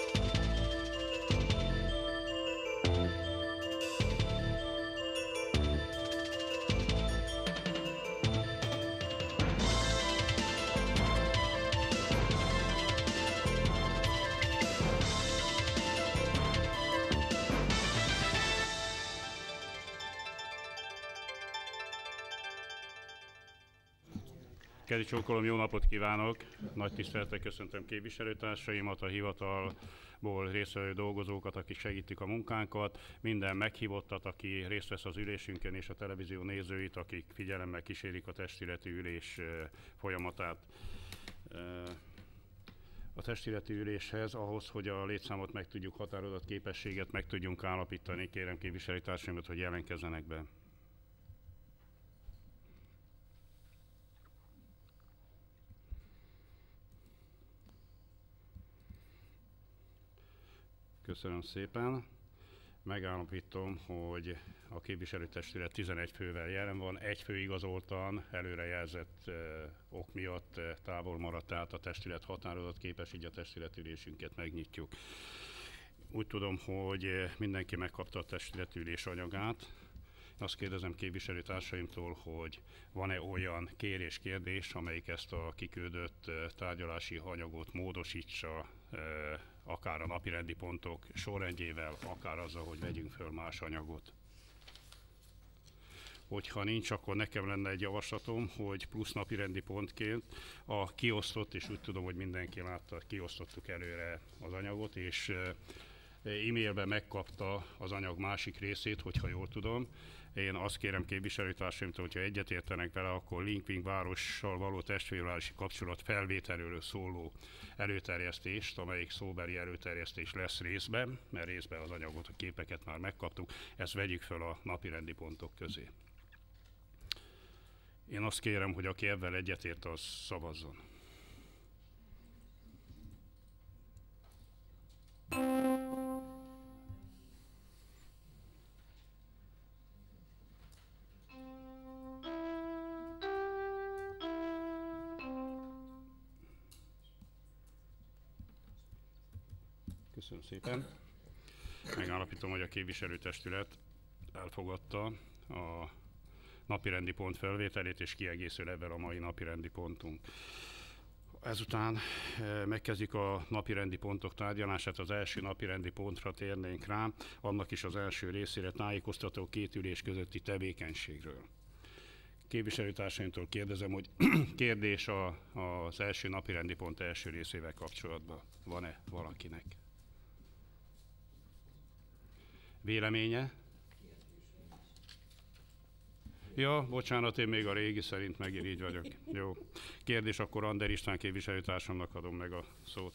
Kedi csókolom, jó napot kívánok! Nagy tisztelettel köszöntöm képviselőtársaimat, a hivatalból résztvevő dolgozókat, akik segítik a munkánkat, minden meghívottat, aki részt vesz az ülésünkön, és a televízió nézőit, akik figyelemmel kísérik a testületi ülés folyamatát. A testületi üléshez, ahhoz, hogy a létszámot meg tudjuk határozott képességet meg tudjunk állapítani, kérem képviselőtársaimat, hogy jelentkezzenek be. Köszönöm szépen. Megállapítom, hogy a képviselőtestület 11 fővel jelen van, egy fő igazoltan előrejelzett ok miatt távol maradt, tehát a testület határozott képes, így a testületülésünket megnyitjuk. Úgy tudom, hogy mindenki megkapta a testületülés anyagát. Azt kérdezem képviselőtársaimtól, hogy van-e olyan kérdés, amelyik ezt a kiküldött tárgyalási anyagot módosítsa, akár a napirendi pontok sorrendjével, akár azzal, hogy vegyünk föl más anyagot. Hogyha nincs, akkor nekem lenne egy javaslatom, hogy plusz napirendi pontként a kiosztott, és úgy tudom, hogy mindenki látta, kiosztottuk előre az anyagot, és e-mailben megkapta az anyag másik részét, hogyha jól tudom. Én azt kérem képviselőtársaimtól, hogyha egyetértenek vele, akkor Linkving várossal való testvérvárosi kapcsolat felvételről szóló előterjesztést, amelyik szóbeli előterjesztés lesz részben, mert részben az anyagot, a képeket már megkaptuk, ezt vegyük fel a napirendi pontok közé. Én azt kérem, hogy aki ebben egyetért, az szavazzon. Köszönöm szépen. Megállapítom, hogy a képviselőtestület elfogadta a napirendi pont felvételét, és kiegészül ebben a mai napirendi pontunk. Ezután megkezdjük a napirendi pontok tárgyalását, az első napirendi pontra térnénk rá, annak is az első részére tájékoztató két ülés közötti tevékenységről. Képviselőtársaimtól kérdezem, hogy kérdés az első napirendi pont első részével kapcsolatban van-e valakinek? Véleménye? Ja, bocsánat, én még a régi szerint megint így vagyok. Jó. Kérdés, akkor Ander István képviselőtársamnak adom meg a szót.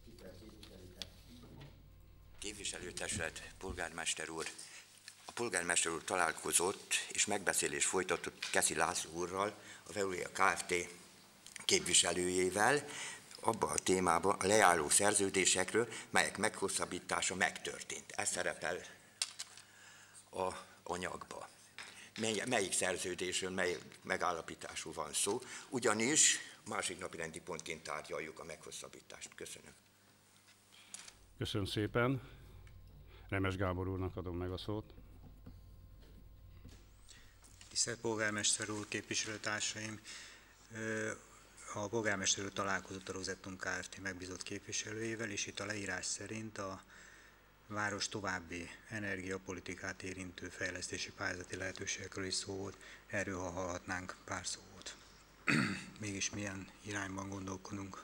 Képviselőtestület, polgármester úr. A polgármester úr találkozott és megbeszélést folytatott Keszi László úrral, a Veolia Kft. Képviselőjével, abban a témában a lejáró szerződésekről, melyek meghosszabbítása megtörtént. Ez szerepel a anyagba. Melyik szerződésről, melyik megállapításról van szó, ugyanis másik napi rendi pontként tárgyaljuk a meghosszabbítást. Köszönöm. Köszönöm szépen. Remes Gábor úrnak adom meg a szót. Tisztelt polgármester úr, képviselőtársaim! A polgármester úr találkozott a Rosettum Kft. Megbízott képviselőjével, és itt a leírás szerint a város további energiapolitikát érintő fejlesztési pályázati lehetőségekről is szó volt. Erről, ha hallhatnánk pár szót. Mégis milyen irányban gondolkodunk?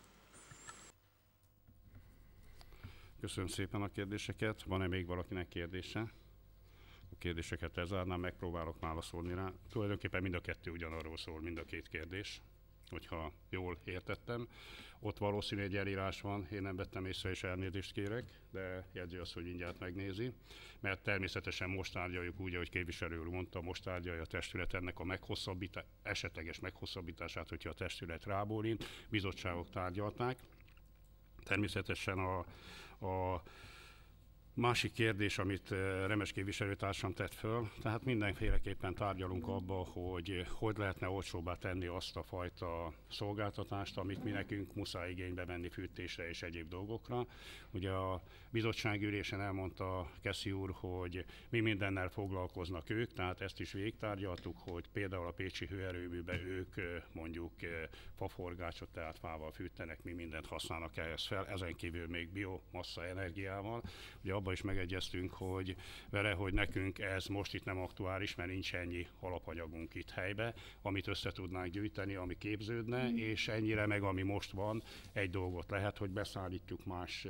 Köszönöm szépen a kérdéseket. Van-e még valakinek kérdése? A kérdéseket lezárnám, megpróbálok válaszolni rá. Tulajdonképpen mind a kettő ugyanarról szól, mind a két kérdés, hogyha jól értettem. Ott valószínű egy elírás van, én nem vettem észre, és elnézést kérek, de jegyzi azt, hogy mindjárt megnézi, mert természetesen most tárgyaljuk úgy, ahogy képviselő úr mondta, most tárgyalja a testület ennek a esetleges meghosszabbítását, hogyha a testület rábólint, bizottságok tárgyalták. Természetesen a Másik kérdés, amit Remes képviselőtársam tett föl, tehát mindenféleképpen tárgyalunk abba, hogy lehetne olcsóbbá tenni azt a fajta szolgáltatást, amit mi nekünk muszáj igénybe venni fűtésre és egyéb dolgokra. Ugye a bizottságülésen elmondta Keszi úr, hogy mi mindennel foglalkoznak ők, tehát ezt is végigtárgyaltuk, hogy például a pécsi hőerőműben ők mondjuk faforgácsot, tehát fával fűtenek, mi mindent használnak ehhez fel, ezen kívül még biomassa energiával. Ugye abban is megegyeztünk, hogy vele, hogy nekünk ez most itt nem aktuális, mert nincs ennyi alapanyagunk itt helybe, amit össze tudnánk gyűjteni, ami képződne, és ennyire meg, ami most van, egy dolgot lehet, hogy beszállítjuk más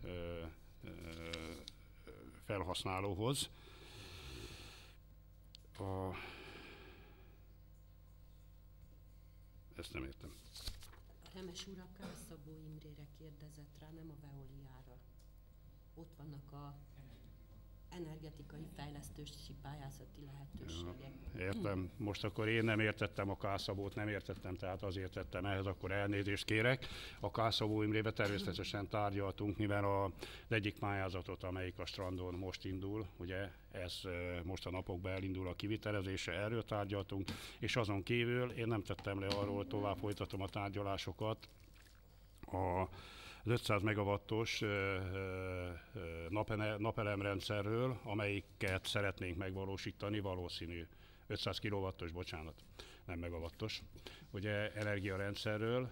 felhasználóhoz. Ezt nem értem. A Remes úr a Kászabó Imrére kérdezett rá, nem a Veoliára. Ott vannak a energetikai fejlesztési pályázati lehetőségek. Ja, értem. Most akkor én nem értettem a Kászabót, nem értettem, tehát azért tettem ehhez, akkor elnézést kérek. A Kászabó Imrébe természetesen tárgyaltunk, mivel az egyik pályázatot, amelyik a strandon most indul, ugye ez most a napokban elindul a kivitelezése, erről tárgyaltunk, és azon kívül én nem tettem le arról, tovább folytatom a tárgyalásokat, az 500 megawattos napelemrendszerről, amelyiket szeretnénk megvalósítani, valószínű 500 kilowattos, bocsánat, nem megawattos, ugye energiarendszerről,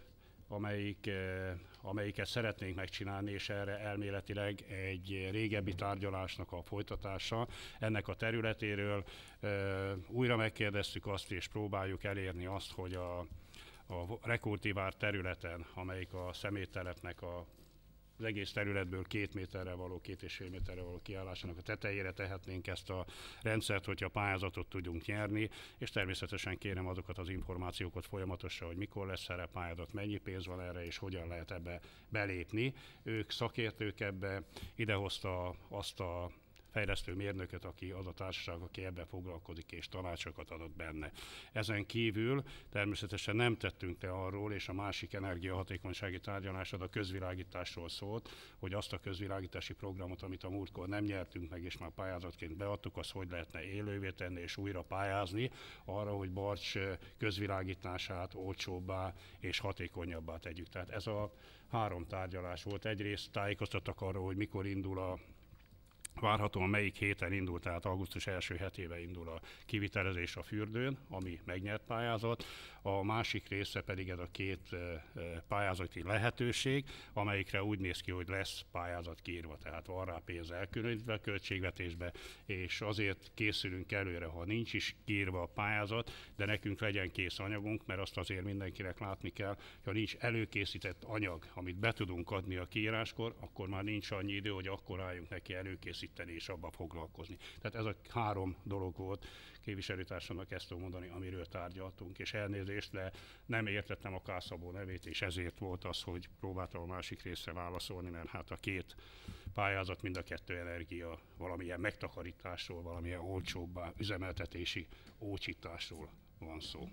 amelyiket szeretnénk megcsinálni, és erre elméletileg egy régebbi tárgyalásnak a folytatása ennek a területéről. Újra megkérdeztük azt, és próbáljuk elérni azt, hogy a Rekultivár területen, amelyik a szeméttelepnek az egész területből 2 méterre való, 2,5 méterre való kiállásának a tetejére tehetnénk ezt a rendszert, hogyha pályázatot tudjunk nyerni, és természetesen kérem azokat az információkat folyamatosan, hogy mikor lesz erre pályázat, mennyi pénz van erre, és hogyan lehet ebbe belépni. Ők szakértők ebbe, idehozta azt a fejlesztő mérnököt, aki az a társaság, aki ebben foglalkozik, és tanácsokat adott benne. Ezen kívül természetesen nem tettünk le arról, és a másik energiahatékonysági tárgyalásod a közvilágításról szólt, hogy azt a közvilágítási programot, amit a múltkor nem nyertünk meg, és már pályázatként beadtuk, azt hogy lehetne élővé tenni és újra pályázni arra, hogy Barcs közvilágítását olcsóbbá és hatékonyabbá tegyük. Tehát ez a 3 tárgyalás volt. Egyrészt tájékoztattak arról, hogy mikor indul várhatóan melyik héten indul, tehát augusztus első hetében indul a kivitelezés a fürdőn, ami megnyert pályázat. A másik része pedig ez a 2 pályázati lehetőség, amelyikre úgy néz ki, hogy lesz pályázat kiírva, tehát van rá pénz elkülönítve a költségvetésbe, és azért készülünk előre, ha nincs is kiírva a pályázat, de nekünk legyen kész anyagunk, mert azt azért mindenkinek látni kell, ha nincs előkészített anyag, amit be tudunk adni a kiíráskor, akkor már nincs annyi idő, hogy akkor álljunk neki előkészíteni és abba foglalkozni. Tehát ez a 3 dolog volt, képviselőtársamnak ezt tudom mondani, amiről tárgyaltunk, és elnézést, de nem értettem a Kászabó nevét, és ezért volt az, hogy próbáltam a másik részre válaszolni, mert hát a 2 pályázat, mind a 2 energia valamilyen megtakarításról, valamilyen olcsóbbá üzemeltetési ócsításról van szó.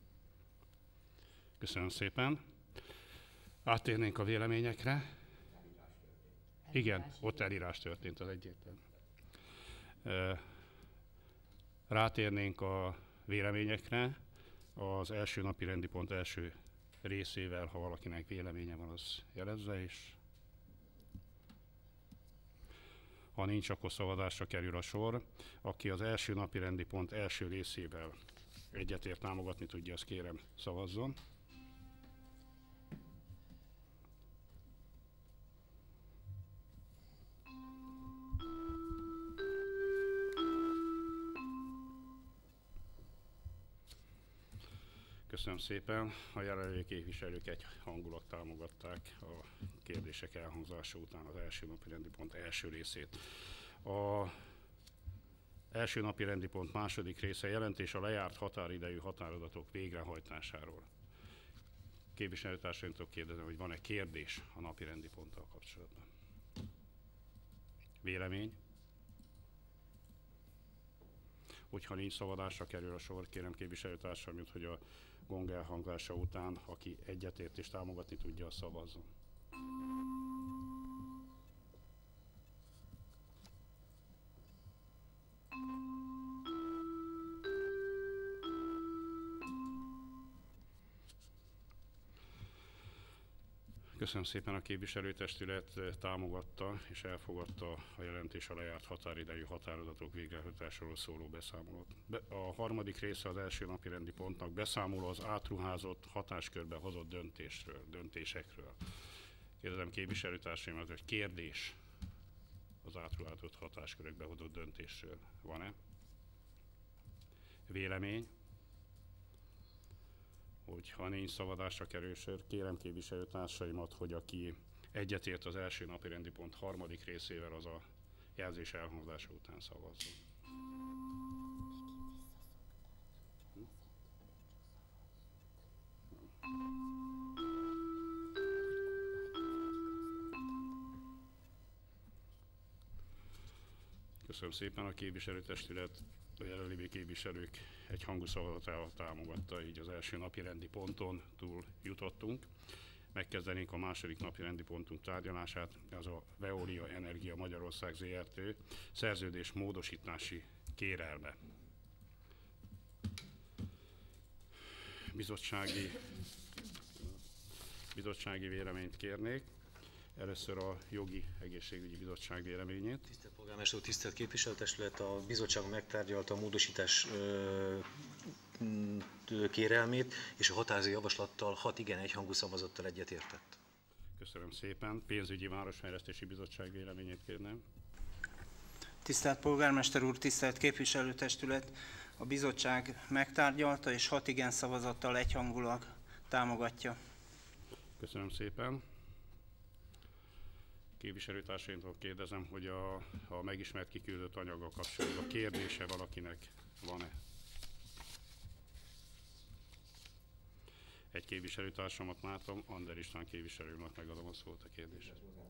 Köszönöm szépen. Áttérnénk a véleményekre. Igen, ott elírás történt, az egyértelmű. Rátérnénk a véleményekre. Az első napi rendi pont első részével, ha valakinek véleménye van, az jelezze, és ha nincs, akkor szavazásra kerül a sor. Aki az első napi rendi pont első részével egyetért támogatni tudja, azt kérem szavazzon. Köszönöm szépen. A jelenlévő képviselők egyhangulag támogatták a kérdések elhangzása után az első napi rendi pont első részét. A első napi rendi pont második része jelentés a lejárt határidejű határozatatok végrehajtásáról. Képviselőtársaimtól kérdezem, hogy van-e kérdés a napi rendi ponttal kapcsolatban. Vélemény? Hogyha nincs szavazásra kerül a sor, kérem képviselőtársam, hogy a gong elhangzása után, aki egyetért és támogatni tudja, szavazzon. Köszönöm szépen, a képviselőtestület támogatta és elfogadta a jelentés a lejárt határidejű határozatok végrehajtásáról szóló beszámolót. A harmadik része az első napi rendi pontnak beszámoló az átruházott hatáskörbe hozott döntésekről. Kérdezem képviselőtársaimat, hogy kérdés az átruházott hatáskörökbe hozott döntésről van-e? Vélemény? Hogyha nincs szavazásra kerül sor, kérem képviselőtársaimat, hogy aki egyetért az első napi rendi pont harmadik részével, az a jelzés elhangzása után szavazzon. Köszönöm szépen, a képviselőtestület, a jelenlévő képviselők egyhangú szavazatával támogatta, így az első napi rendi ponton túl jutottunk. Megkezdenénk a második napi rendi pontunk tárgyalását, az a Veolia Energia Magyarország Zrt. Szerződés módosítási kérelme. Bizottsági véleményt kérnék. Először a Jogi Egészségügyi Bizottság véleményét. Tisztelt polgármester úr, tisztelt képviselőtestület, a bizottság megtárgyalta a módosítás kérelmét, és a határozott javaslattal 6 igen egyhangú szavazattal egyetértett. Köszönöm szépen. Pénzügyi Városfejlesztési Bizottság véleményét kérném. Tisztelt polgármester úr, tisztelt képviselőtestület, a bizottság megtárgyalta és 6 igen szavazattal egyhangulag támogatja. Köszönöm szépen. Képviselőtársaimtól kérdezem, hogy a megismert kiküldött anyaggal kapcsolatban kérdése valakinek van-e? Egy képviselőtársamat látom, Ander István képviselőnek megadom a szót a kérdésre.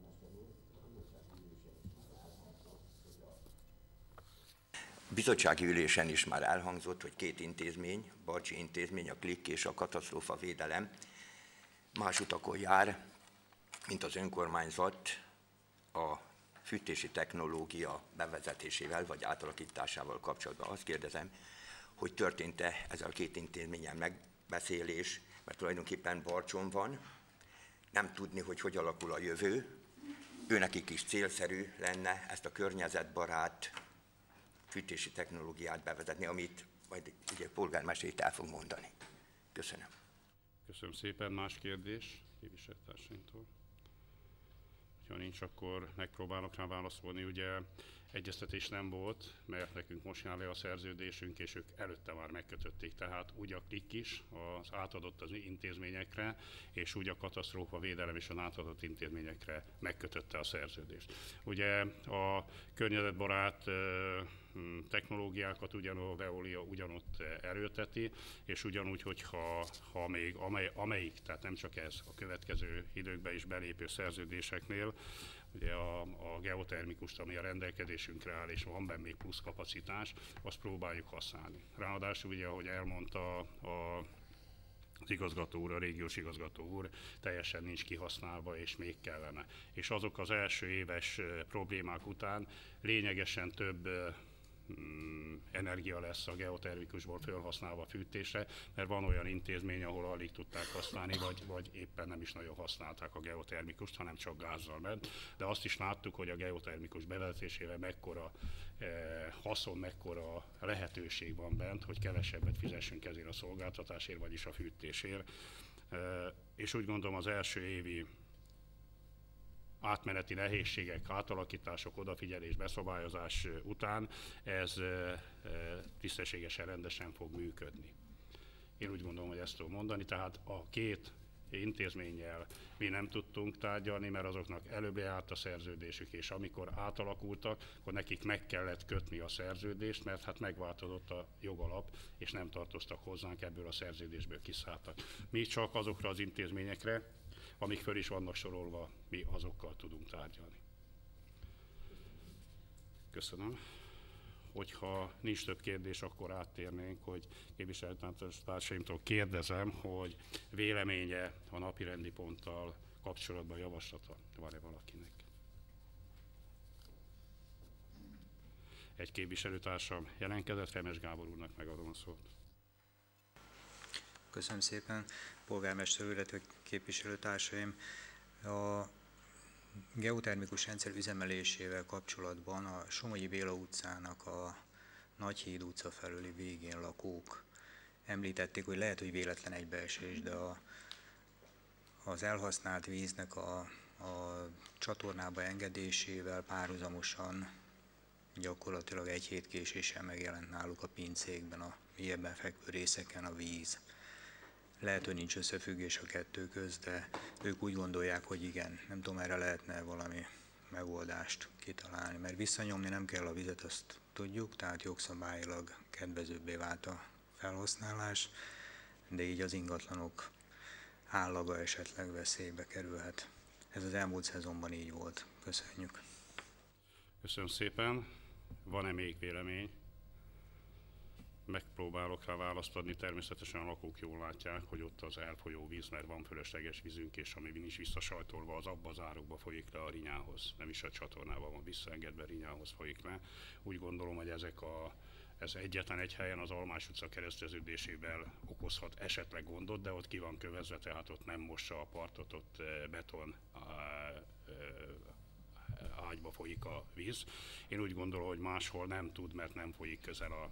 Bizottsági ülésen is már elhangzott, hogy 2 intézmény, Barcsi intézmény, a KLIK és a katasztrófa védelem más utakon jár, mint az önkormányzat a fűtési technológia bevezetésével vagy átalakításával kapcsolatban. Azt kérdezem, hogy történt-e ezzel a 2 intézményen megbeszélés, mert tulajdonképpen Barcson van, nem tudni, hogy alakul a jövő, őnekik is célszerű lenne ezt a környezetbarát fűtési technológiát bevezetni, amit majd ugye a polgármester itt el fog mondani. Köszönöm. Köszönöm szépen. Más kérdés képviselőtársainktól? Ha nincs, akkor megpróbálok rá válaszolni. Ugye egyeztetés nem volt, mert nekünk most jár le a szerződésünk, és ők előtte már megkötötték, tehát úgy a KLIK is az átadott az intézményekre, és úgy a katasztrófa védelem és az átadott intézményekre megkötötte a szerződést. Ugye a környezetbarát technológiákat a Veolia ugyanott erőlteti, és ugyanúgy, hogyha még amelyik, tehát nem csak ez, a következő időkben is belépő szerződéseknél, ugye a geotermikust, ami a rendelkezésünkre áll, és van benne még plusz kapacitás, azt próbáljuk használni. Ráadásul ugye, ahogy elmondta az igazgató úr, a régiós igazgató úr, teljesen nincs kihasználva, és még kellene. És azok az első éves problémák után lényegesen több energia lesz a geotermikusból felhasználva fűtésre, mert van olyan intézmény, ahol alig tudták használni, vagy éppen nem is nagyon használták a geotermikust, hanem csak gázzal ment. De azt is láttuk, hogy a geotermikus bevezetésével mekkora haszon, mekkora lehetőség van bent, hogy kevesebbet fizessünk ezért a szolgáltatásért, vagyis a fűtésért. És úgy gondolom az első évi átmeneti nehézségek, átalakítások, odafigyelés, beszabályozás után ez tisztességesen, rendesen fog működni. Én úgy gondolom, hogy ezt tudom mondani, tehát a 2 intézménnyel mi nem tudtunk tárgyalni, mert azoknak előbb járt a szerződésük, és amikor átalakultak, akkor nekik meg kellett kötni a szerződést, mert hát megváltozott a jogalap, és nem tartoztak hozzánk, ebből a szerződésből kiszálltak. Mi csak azokra az intézményekre, amik föl is vannak sorolva, mi azokkal tudunk tárgyalni. Köszönöm. Hogyha nincs több kérdés, akkor áttérnénk, hogy képviselőtársaimtól kérdezem, hogy véleménye a napirendi ponttal kapcsolatban javaslata van-e valakinek? Egy képviselőtársam jelentkezett, Remes Gábor úrnak megadom a szót. Köszönöm szépen, polgármester úr, illetve képviselőtársaim. A geotermikus rendszer üzemelésével kapcsolatban a Somogyi Béla utcának a Nagyhíd utca felüli végén lakók említették, hogy lehet, hogy véletlen egybeesés, de az elhasznált víznek a csatornába engedésével párhuzamosan gyakorlatilag egy hét késéssel megjelent náluk a pincékben, a mélyebben fekvő részeken a víz. Lehet, hogy nincs összefüggés a kettő közt, de ők úgy gondolják, hogy igen, nem tudom, erre lehetne valami megoldást kitalálni, mert visszanyomni nem kell a vizet, azt tudjuk, tehát jogszabályilag kedvezőbbé vált a felhasználás, de így az ingatlanok állaga esetleg veszélybe kerülhet. Ez az elmúlt szezonban így volt. Köszönjük. Köszönöm szépen. Van-e még vélemény? Megpróbálok rá választ adni. Természetesen a lakók jól látják, hogy ott az elfolyó víz, mert van fölösleges vízünk, és ami nincs visszasajtolva, az abba az árokba folyik le a Rinyához. Nem is a csatornában van visszaengedve, Rinyához folyik le. Úgy gondolom, hogy ez egyetlen egy helyen az Almás utca kereszteződésével okozhat esetleg gondot, de ott ki van kövezve, tehát ott nem mossa a partot, ott beton ágyba folyik a víz. Én úgy gondolom, hogy máshol nem tud, mert nem folyik közel a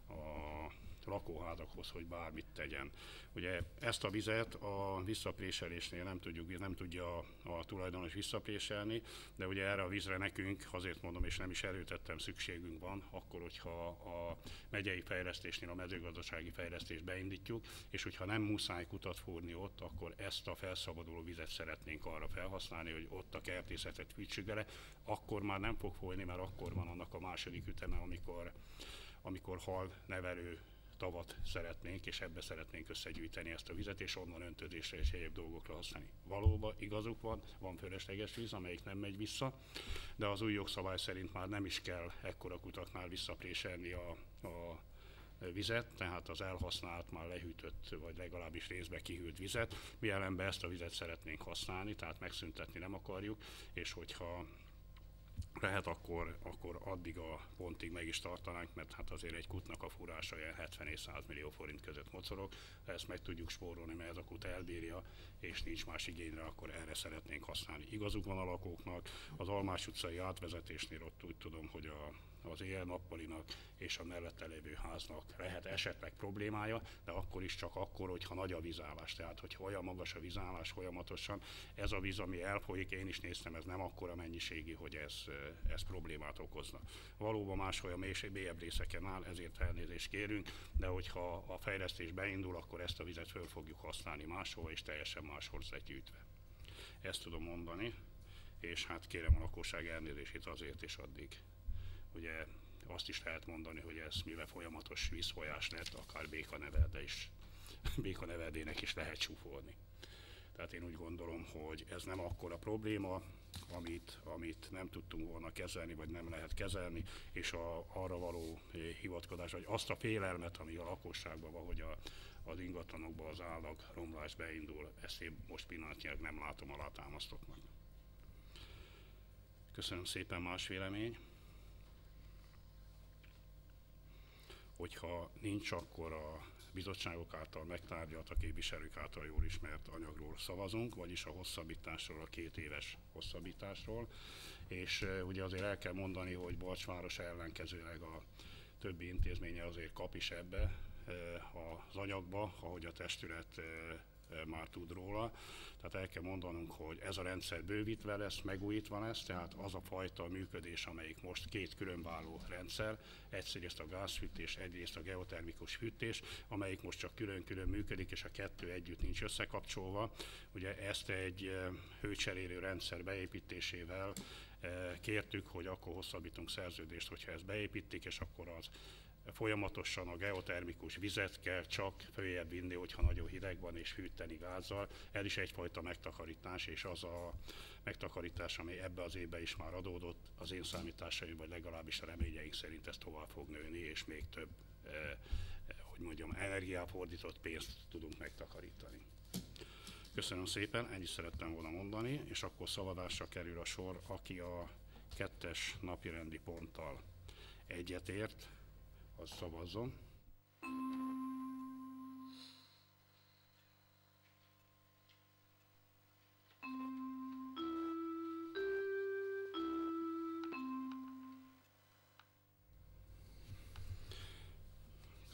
lakóházakhoz, hogy bármit tegyen. Ugye ezt a vizet a visszapréselésnél nem tudja a tulajdonos visszapréselni, de ugye erre a vízre nekünk, azért mondom, és nem is erőtettem, szükségünk van, akkor, hogyha a megyei fejlesztésnél a mezőgazdasági fejlesztést beindítjuk, és hogyha nem muszáj kutat fúrni ott, akkor ezt a felszabaduló vizet szeretnénk arra felhasználni, hogy ott a kertészetet fűtsük bele, akkor már nem fog folyni, mert akkor van annak a második üteme, amikor hal nevelő tavat szeretnénk, és ebbe szeretnénk összegyűjteni ezt a vizet, és onnan öntözésre és egyéb dolgokra használni. Valóban igazuk van fölösleges víz, amelyik nem megy vissza, de az új jogszabály szerint már nem is kell ekkora kutaknál visszapréselni a vizet, tehát az elhasznált, már lehűtött, vagy legalábbis részbe kihűlt vizet. Mi ellenben ezt a vizet szeretnénk használni, tehát megszüntetni nem akarjuk, és hogyha lehet, akkor addig a pontig meg is tartanánk, mert hát azért egy kutnak a fúrása ilyen 70 és 100 millió forint között mocorog. Ha ezt meg tudjuk spórolni, mert ez a kut elbírja, és nincs más igényre, akkor erre szeretnénk használni. Igazuk van a lakóknak, az Almás utcai átvezetésnél ott úgy tudom, hogy az éjjel-nappalinak és a mellette lévő háznak lehet esetleg problémája, de akkor is csak akkor, hogyha nagy a vízállás. Tehát, hogyha olyan magas a vízállás folyamatosan, ez a víz, ami elfolyik, én is néztem, ez nem akkora mennyiségi, hogy ez problémát okozna. Valóban máshol a mélyebb részeken áll, ezért elnézést kérünk, de hogyha a fejlesztés beindul, akkor ezt a vizet föl fogjuk használni máshol, és teljesen máshol legyűjtve. Ezt tudom mondani, és hát kérem a lakosság elnézését azért és addig. Ugye azt is lehet mondani, hogy ez mivel folyamatos vízfolyás lett, akár Békaneverdének is lehet csúfolni. Tehát én úgy gondolom, hogy ez nem akkora probléma, amit nem tudtunk volna kezelni, vagy nem lehet kezelni, és arra való hivatkozás, vagy azt a félelmet, ami a lakosságban van, hogy az ingatlanokban az állagromlás beindul, ezt én most pillanatnyilag nem látom alátámasztottnak. Köszönöm szépen, más vélemény. Hogyha nincs, akkor a bizottságok által megtárgyalt, a képviselők által jól ismert anyagról szavazunk, vagyis a hosszabbításról, a 2 éves hosszabbításról. És ugye azért el kell mondani, hogy Barcsváros ellenkezőleg a többi intézménye azért kap is ebbe az anyagba, ahogy a testület már tud róla. Tehát el kell mondanunk, hogy ez a rendszer bővítve lesz, megújítva lesz, tehát az a fajta működés, amelyik most 2 különváló rendszer, egyrészt a gázfűtés, egyrészt a geotermikus fűtés, amelyik most csak külön-külön működik, és a 2 együtt nincs összekapcsolva. Ugye ezt egy hőcserélő rendszer beépítésével kértük, hogy akkor hosszabbítunk szerződést, hogyha ezt beépítik, és akkor az folyamatosan a geotermikus vizet kell csak följebb vinni, hogyha nagyon hideg van, és fűteni gázzal. Ez is egyfajta megtakarítás, és az a megtakarítás, ami ebbe az évben is már adódott, az én számításaim, vagy legalábbis a reményeink szerint ez tovább fog nőni, és még több, energiáfordított pénzt tudunk megtakarítani. Köszönöm szépen, ennyit szerettem volna mondani, és akkor szavazásra kerül a sor, aki a 2-es napirendi ponttal egyetért, az szavazzon.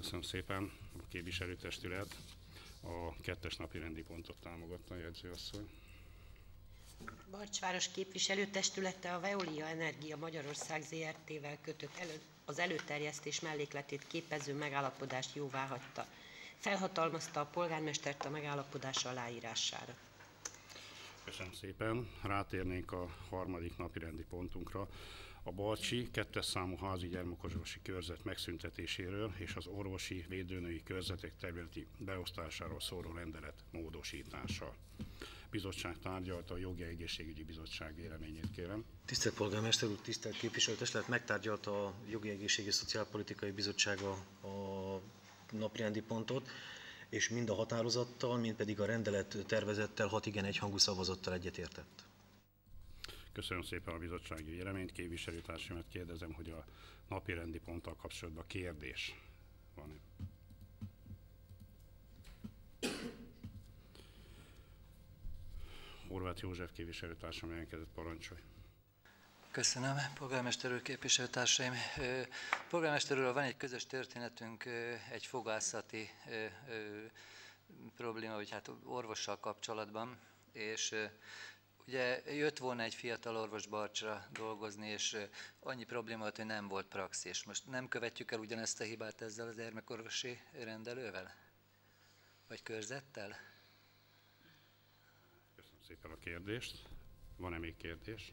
Köszönöm szépen. A képviselőtestület a 2-es napi rendi pontot támogatta, a jegyzőasszony. Barcsváros képviselőtestülete a Veolia Energia Magyarország Zrt-vel kötött az előterjesztés mellékletét képező megállapodást jóváhagyta. Felhatalmazta a polgármestert a megállapodás aláírására. Köszönöm szépen. Rátérnénk a harmadik napi rendi pontunkra. A Barcsi 2-es számú házi gyermekorvosi körzet megszüntetéséről és az orvosi védőnői körzetek területi beosztásáról szóló rendelet módosítása. Bizottság tárgyalta, a Jogi Egészségügyi Bizottság véleményét kérem. Tisztelt Polgármester úr, tisztelt képviselőtestület, megtárgyalta a Jogi Egészségügyi Szociálpolitikai Bizottság a napirendi pontot, és mind a határozattal, mind pedig a rendelet tervezettel 6 igen egyhangú szavazattal egyetértett. Köszönöm szépen a bizottsági véleményt. Képviselőtársamat kérdezem, hogy a napirendi ponttal kapcsolatban kérdés van-e? Horváth József képviselőtársam jelentkezett, parancsolj. Köszönöm, polgármester úr, képviselőtársaim. Polgármester úr, van egy közös történetünk, egy fogászati probléma, vagy hát orvossal kapcsolatban, és ugye jött volna egy fiatal orvos Barcsra dolgozni, és annyi probléma volt, hogy nem volt praxis. Most nem követjük el ugyanezt a hibát ezzel az gyermekorvosi rendelővel? Vagy körzettel? Köszönöm szépen a kérdést. Van-e még kérdés?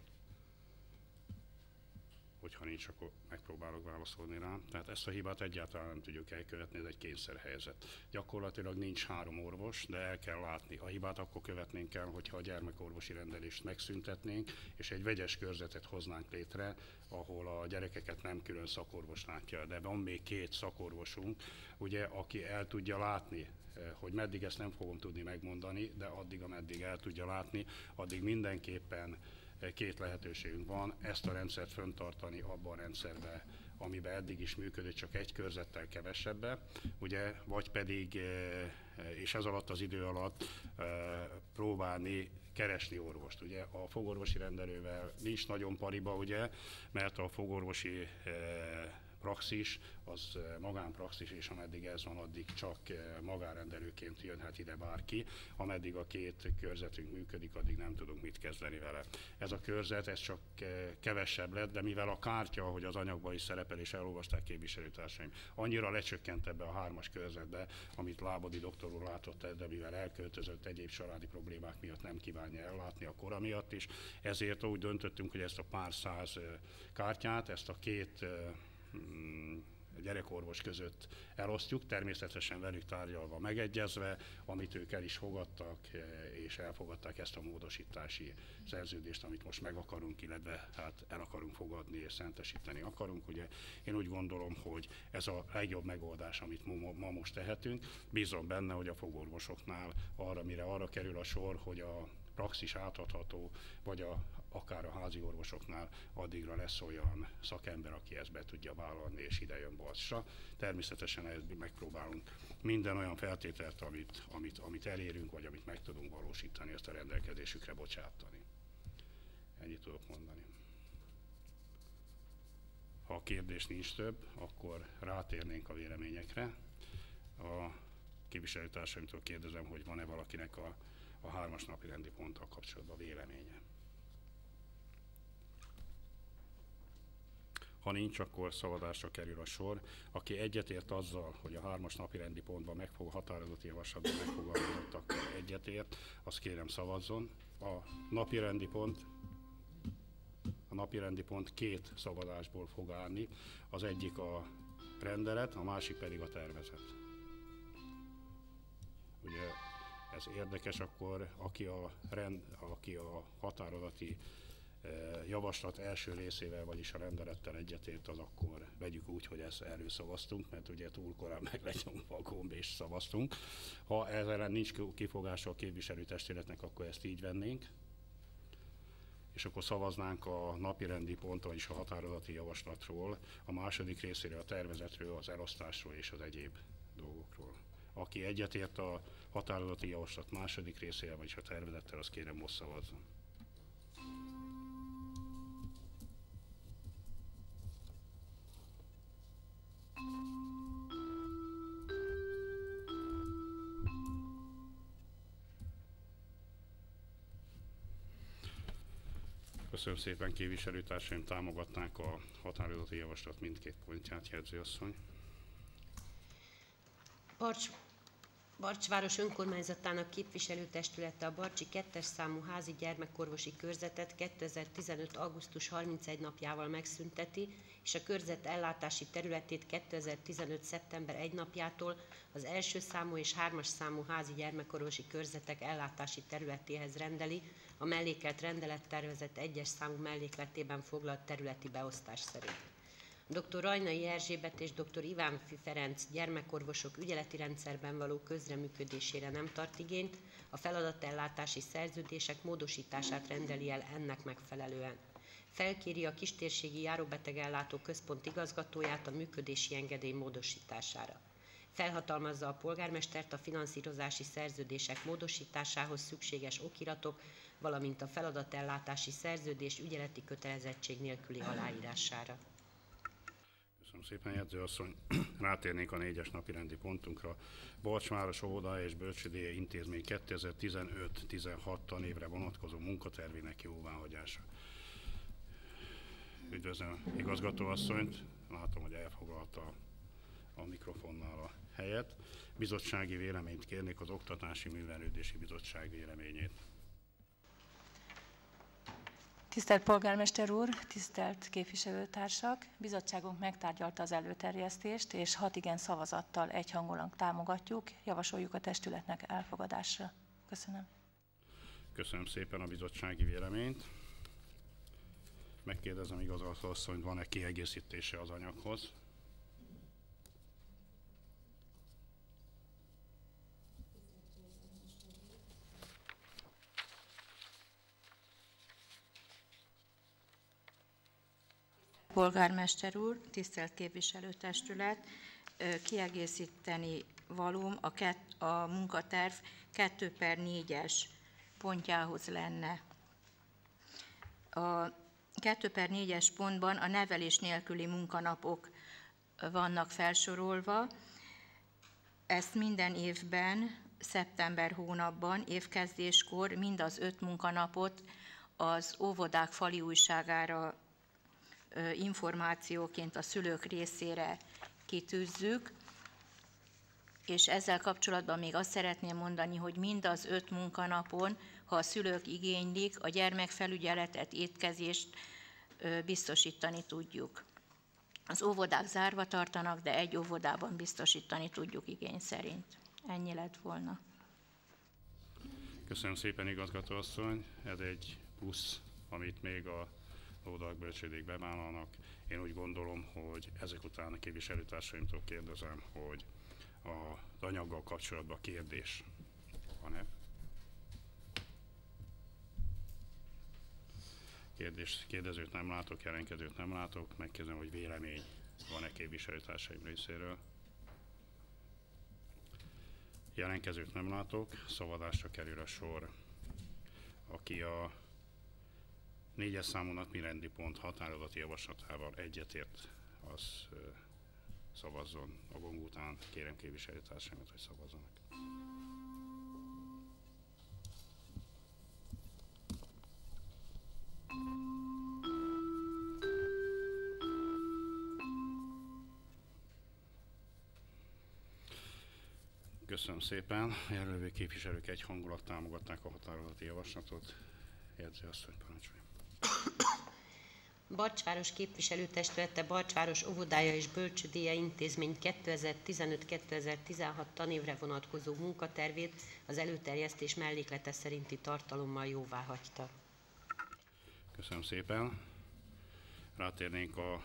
Hogyha nincs, akkor megpróbálok válaszolni rá. Tehát ezt a hibát egyáltalán nem tudjuk elkövetni, ez egy kényszerhelyzet. Gyakorlatilag nincs 3 orvos, de el kell látni. A hibát akkor követnénk el, hogyha a gyermekorvosi rendelést megszüntetnénk, és egy vegyes körzetet hoznánk létre, ahol a gyerekeket nem külön szakorvos látja. De van még 2 szakorvosunk, ugye, aki el tudja látni, hogy meddig ezt nem fogom tudni megmondani, de addig, ameddig el tudja látni, addig mindenképpen 2 lehetőségünk van, ezt a rendszert fenntartani abban a rendszerben, amiben eddig is működött, csak egy körzettel kevesebbe, ugye, vagy pedig, és ez alatt az idő alatt próbálni keresni orvost. Ugye a fogorvosi rendelővel nincs nagyon pariba, ugye, mert a fogorvosi praxis, az magánpraxis, és ameddig ez van, addig csak magánrendelőként jönhet ide bárki. Ameddig a 2 körzetünk működik, addig nem tudunk mit kezdeni vele. Ez a körzet, ez csak kevesebb lett, de mivel a kártya, ahogy az anyagban is szerepel, és elolvasták képviselőtársaim, annyira lecsökkent ebbe a 3-as körzetbe, amit Lábodi doktor úr látott, de mivel elköltözött, egyéb családi problémák miatt nem kívánja ellátni a kora miatt is, ezért úgy döntöttünk, hogy ezt a pár száz kártyát, ezt a 2 gyerekorvos között elosztjuk, természetesen velük tárgyalva, megegyezve, amit ők el is fogadtak, és elfogadták ezt a módosítási szerződést, amit most meg akarunk, illetve hát el akarunk fogadni és szentesíteni akarunk. Ugye én úgy gondolom, hogy ez a legjobb megoldás, amit ma most tehetünk. Bízom benne, hogy a fogorvosoknál mire arra kerül a sor, hogy a praxis átadható, vagy akár a házi orvosoknál addigra lesz olyan szakember, aki ezt be tudja vállalni, és ide jön Barcsra. Természetesen megpróbálunk minden olyan feltételt, amit elérünk, vagy amit meg tudunk valósítani, ezt a rendelkezésükre bocsátani. Ennyit tudok mondani. Ha a kérdés nincs több, akkor rátérnénk a véleményekre. A képviselőtársaimtól kérdezem, hogy van-e valakinek a 3-as napi rendi ponttal kapcsolatban véleménye. Ha nincs, akkor szavazásra kerül a sor. Aki egyetért azzal, hogy a 3-as napi rendi pontban határozott javaslatban megfogalmazottak egyetért, azt kérem szavazzon. A napi rendi pont 2 szavazásból fog állni. Az egyik a rendelet, a másik pedig a tervezet. Ugye ez érdekes, akkor aki a határozati javaslat első részével, vagyis a rendelettel egyetért, az akkor vegyük úgy, hogy ezt előszavaztunk, mert ugye túl korán meg lenyomva a gomb és szavaztunk. Ha ezzel nincs kifogása a képviselőtestületnek, akkor ezt így vennénk, és akkor szavaznánk a napirendi pont, vagyis a határozati javaslatról, a második részéről, a tervezetről, az elosztásról és az egyéb dolgokról. Aki egyetért a határozati javaslat második részével, vagyis a tervezettel, azt kérem, most szavazzon. Köszönöm szépen, képviselőtársaim támogatnák a határozati javaslat mindkét pontját, jegyzőasszony. Barcsváros önkormányzatának képviselőtestülete a Barcsi 2-es számú házi gyermekorvosi körzetet 2015. augusztus 31 napjával megszünteti, és a körzet ellátási területét 2015. szeptember 1 napjától az 1. számú és 3-as számú házi gyermekorvosi körzetek ellátási területéhez rendeli, a mellékelt rendelettervezet 1-es számú mellékletében foglalt területi beosztás szerint. Dr. Rajnai Erzsébet és dr. Ivánffy Ferenc gyermekorvosok ügyeleti rendszerben való közreműködésére nem tart igényt, a feladatellátási szerződések módosítását rendeli el ennek megfelelően. Felkéri a Kistérségi Járóbetegellátó Központ igazgatóját a működési engedély módosítására. Felhatalmazza a polgármestert a finanszírozási szerződések módosításához szükséges okiratok, valamint a feladatellátási szerződés ügyeleti kötelezettség nélküli aláírására. Köszönöm szépen, jegyzőasszony. Rátérnénk a 4-es napirendi pontunkra. Barcsváros óvodája és bölcsődélye intézmény 2015-16 tanévre vonatkozó munkatervének jóváhagyása. Üdvözlöm igazgatóasszonyt, látom, hogy elfoglalta a mikrofonnál a helyet. Bizottsági véleményt kérnék, az Oktatási Művelődési Bizottság véleményét. Tisztelt Polgármester úr, tisztelt képviselőtársak! Bizottságunk megtárgyalta az előterjesztést, és 6 igen szavazattal egyhangulag támogatjuk, javasoljuk a testületnek elfogadásra. Köszönöm. Köszönöm szépen a bizottsági véleményt. Megkérdezem igazgatóasszonyt, van-e kiegészítése az anyaghoz? Polgármester úr, tisztelt képviselőtestület, kiegészíteni valóm a munkaterv 2/4-es pontjához lenne. A 2/4-es pontban a nevelés nélküli munkanapok vannak felsorolva. Ezt minden évben, szeptember hónapban, évkezdéskor mind az 5 munkanapot az óvodák fali újságára információként a szülők részére kitűzzük, és ezzel kapcsolatban még azt szeretném mondani, hogy mind az 5 munkanapon, ha a szülők igénylik, a gyermekfelügyeletet, étkezést biztosítani tudjuk. Az óvodák zárva tartanak, de egy óvodában biztosítani tudjuk igény szerint. Ennyi lett volna. Köszönöm szépen, igazgatóasszony. Ez egy plusz, amit még a óvodák, bölcsődék bevállalnak. Én úgy gondolom, hogy ezek után a képviselőtársaimtól kérdezem, hogy az anyaggal kapcsolatban kérdés van-e? Kérdezőt nem látok, jelentkezőt nem látok. Megkérdezem, hogy vélemény van-e képviselőtársaim részéről. Jelentkezőt nem látok, szavazásra kerül a sor. Aki a 4-es számú napirendi pont határozati javaslatával egyetért, az szavazzon. A gong után kérem képviselőtársaimat, hogy szavazzanak. Köszönöm szépen. Jelölő képviselők egyhangulag támogatták a határozati javaslatot. Jegyzőasszony, parancsolja. Barcsváros képviselőtestülete Barcsváros óvodája és bölcsődélye intézmény 2015-2016 tanévre vonatkozó munkatervét az előterjesztés melléklete szerinti tartalommal jóváhagyta. Köszönöm szépen. Rátérnénk a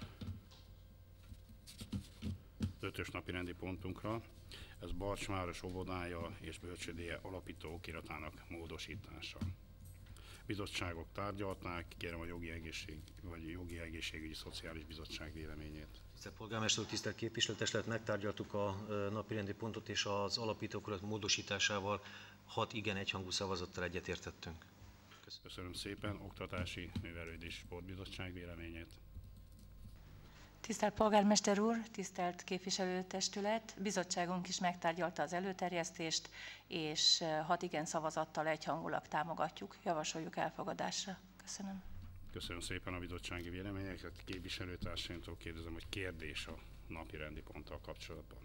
5-ös napirendi pontunkra. Ez Barcsváros óvodája és bölcsődélye alapító okiratának módosítása. Bizottságok tárgyalták, kérem a Jogi Egészségügyi Szociális Bizottság véleményét. Tisztelt Polgármester úr, tisztelt képviselőtestület, megtárgyaltuk a napirendi pontot, és az alapító okirat módosításával 6 igen egyhangú szavazattal egyetértettünk. Köszönöm szépen. Oktatási Művelődési Sportbizottság véleményét. Tisztelt Polgármester úr, tisztelt képviselőtestület, bizottságunk is megtárgyalta az előterjesztést, és 6 igen szavazattal egyhangulag támogatjuk, javasoljuk elfogadásra. Köszönöm. Köszönöm szépen a bizottsági véleményeket. Képviselőtársaimtól kérdezem, hogy kérdés a napi rendi ponttal kapcsolatban.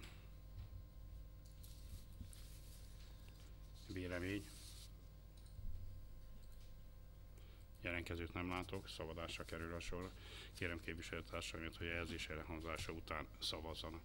Vélemény. Jelentkezőt nem látok, szavazásra kerül a sor. Kérem képviselőtársaimat, hogy a jelzés elhangzása után szavazzanak.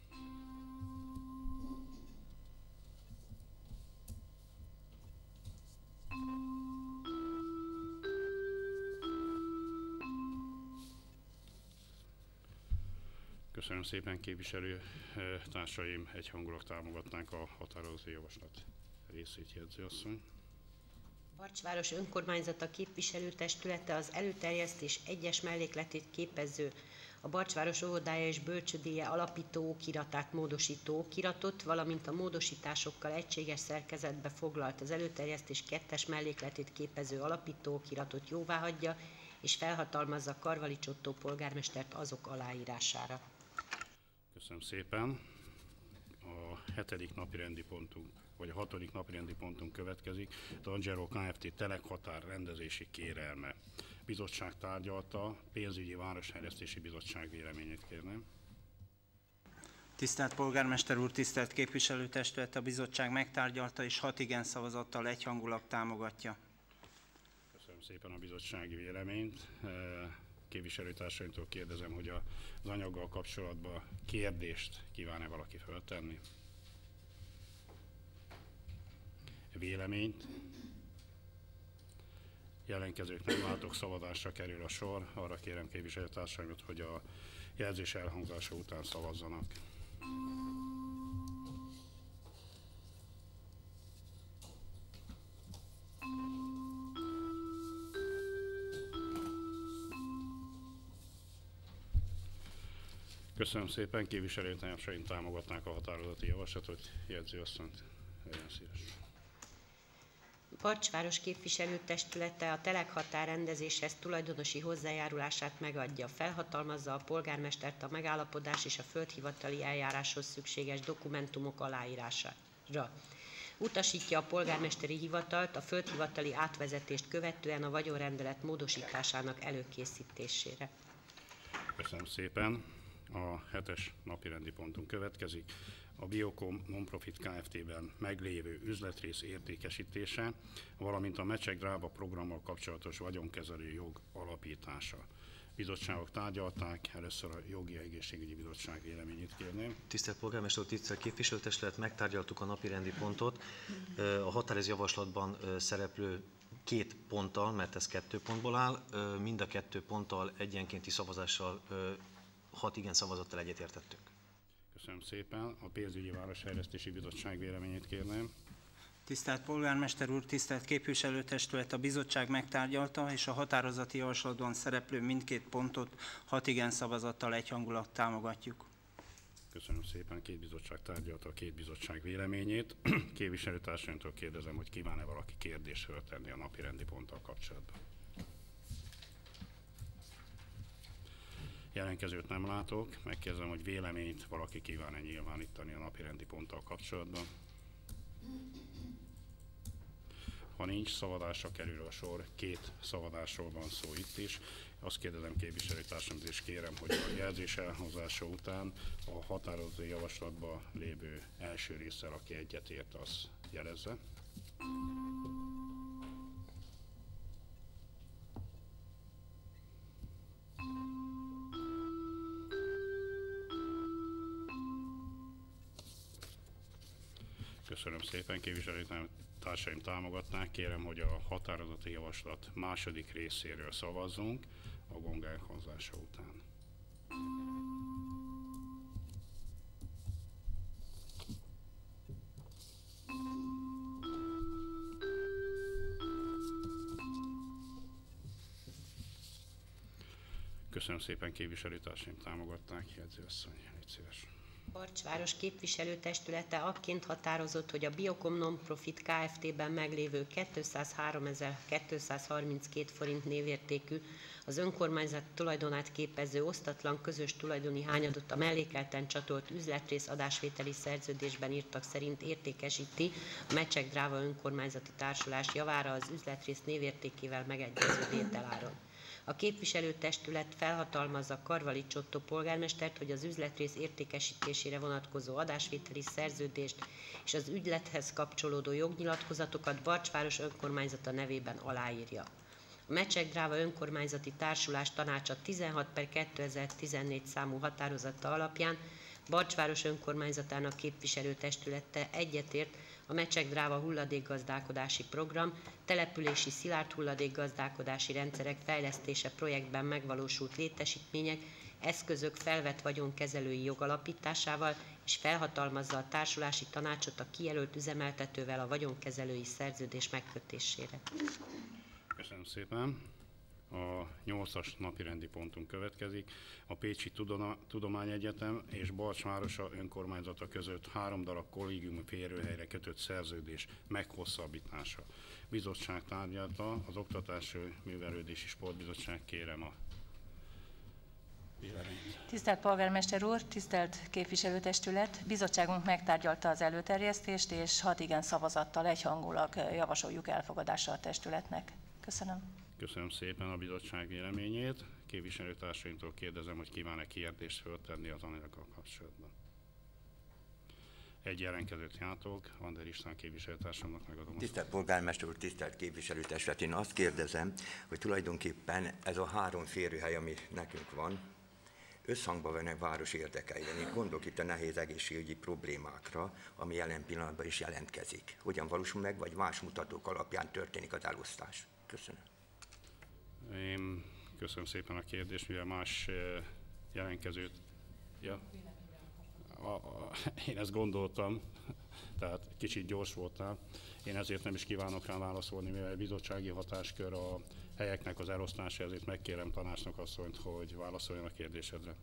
Köszönöm szépen, képviselő társaim, egyhangulag támogatnánk a határozati javaslat részét, jegyzőasszony. Barcsváros önkormányzata képviselőtestülete az előterjesztés egyes mellékletét képező a Barcsváros óvodája és bölcsődéje alapító okiratát módosító okiratot, valamint a módosításokkal egységes szerkezetbe foglalt az előterjesztés kettes mellékletét képező alapító okiratot jóváhagyja, és felhatalmazza Karvalics Ottó polgármestert azok aláírására. Köszönöm szépen. A hetedik napirendi pontunk, vagy a hatodik napirendi pontunk következik. D'Angelo Kft. Telekhatár rendezési kérelme. Bizottság tárgyalta, pénzügyi városfejlesztési bizottság véleményét kérném. Tisztelt polgármester úr, tisztelt képviselőtestület, a bizottság megtárgyalta és 6 igen szavazattal egyhangulag támogatja. Köszönöm szépen a bizottsági véleményt. Képviselőtársaimtól kérdezem, hogy az anyaggal kapcsolatban kérdést kíván-e valaki feltenni? Véleményt? Jelentkezők nem látok, szavazásra kerül a sor. Arra kérem képviselőtársaimat, hogy a jelzés elhangzása után szavazzanak. Köszönöm szépen, képviselőtársaim támogatnák a határozati javaslatot. Jegyzőasszonyt, legyen szíves. Barcsváros képviselőtestülete a telekhatár rendezéshez tulajdonosi hozzájárulását megadja, felhatalmazza a polgármestert a megállapodás és a földhivatali eljáráshoz szükséges dokumentumok aláírására. Utasítja a polgármesteri hivatalt a földhivatali átvezetést követően a vagyonrendelet módosításának előkészítésére. Köszönöm szépen. A hetes napirendi pontunk következik. A Biocom Nonprofit Kft-ben meglévő üzletrész értékesítése, valamint a Mecsek Dráva programmal kapcsolatos vagyonkezelő jog alapítása. Bizottságok tárgyalták, először a Jogi Egészségügyi Bizottság véleményét kérném. Tisztelt polgármester, tisztelt képviselőtestület, megtárgyaltuk a napirendi pontot. A határozati javaslatban szereplő 2 ponttal, mert ez 2 pontból áll, mind a 2 ponttal egyenkénti szavazással 6 igen szavazattal egyetértettünk. Köszönöm szépen. A pénzügyi városfejlesztési bizottság véleményét kérném. Tisztelt polgármester úr, tisztelt képviselőtestület, a bizottság megtárgyalta és a határozati javaslatban szereplő mindkét pontot 6 igen szavazattal egyhangulag támogatjuk. Köszönöm szépen, 2 bizottság tárgyalta a 2 bizottság véleményét. Képviselőtársaimtól kérdezem, hogy kíván-e valaki kérdést föltenni a napirendi ponttal kapcsolatban. Jelentkezőt nem látok, megkérdezem, hogy véleményt valaki kíván-e nyilvánítani a napirendi ponttal kapcsolatban. Ha nincs, szavazásra kerül a sor, 2 szavazásról van szó itt is. Azt kérdezem képviselőtársamat, és kérem, hogy a jelzés elhozása után a határozati javaslatban lévő első résszel, aki egyetért, az jelezze. Köszönöm szépen, képviselőtársaim támogatnák. Kérem, hogy a határozati javaslat második részéről szavazzunk a gong elhangzása után. Köszönöm szépen, képviselőtársaim támogatnák. Jegyzőasszony, légy szíves. Barcsváros képviselőtestülete akként határozott, hogy a Biocom Nonprofit Kft-ben meglévő 203.232 forint névértékű, az önkormányzat tulajdonát képező osztatlan közös tulajdoni hányadot a mellékelten csatolt üzletrész adásvételi szerződésben írtak szerint értékesíti a Mecsek Dráva önkormányzati társulás javára az üzletrész névértékével megegyező vételáron. A képviselőtestület felhatalmazza Karvali Csottó polgármestert, hogy az üzletrész értékesítésére vonatkozó adásvételi szerződést és az ügylethez kapcsolódó jognyilatkozatokat Barcsváros önkormányzata nevében aláírja. A Mecsek-Dráva Önkormányzati Társulás Tanácsa 16/2014 számú határozata alapján Barcsváros önkormányzatának képviselőtestülete egyetért a Mecsek-Dráva hulladékgazdálkodási program, települési szilárd hulladékgazdálkodási rendszerek fejlesztése projektben megvalósult létesítmények, eszközök felvett vagyonkezelői jogalapításával, és felhatalmazza a társulási tanácsot a kijelölt üzemeltetővel a vagyonkezelői szerződés megkötésére. Köszönöm szépen. A 8-as napirendi pontunk következik. A Pécsi Tudományegyetem és Barcsvárosa önkormányzata között 3 darab kollégiumi férőhelyre kötött szerződés meghosszabbítása. Bizottság tárgyalta, az Oktatási Művelődési Sportbizottság, kérem a véleményt. Tisztelt Polgármester úr, tisztelt képviselőtestület, bizottságunk megtárgyalta az előterjesztést, és 6 igen szavazattal egyhangulag javasoljuk elfogadásra a testületnek. Köszönöm. Köszönöm szépen a bizottság véleményét. Képviselőtársaimtól kérdezem, hogy kíván-e kérdést föltenni az anyaggal kapcsolatban. Egy jelentkezőt játok, Vander István képviselőtársamnak megadom. Tisztelt polgármester úr, tisztelt képviselőtestület, én azt kérdezem, hogy tulajdonképpen ez a 3 férőhely, ami nekünk van, összhangban van a város érdekeivel. Én gondolok itt a nehéz egészségügyi problémákra, ami jelen pillanatban is jelentkezik. Hogyan valósul meg, vagy más mutatók alapján történik az elosztás? Köszönöm. Én köszönöm szépen a kérdést, mivel más jelentkezőt... Ja. Én ezt gondoltam, tehát kicsit gyors voltál. Én ezért nem is kívánok rá válaszolni, mivel a bizottsági hatáskör a helyeknek az elosztása, ezért megkérem tanácsnak asszonyt, hogy válaszoljon a kérdésedre.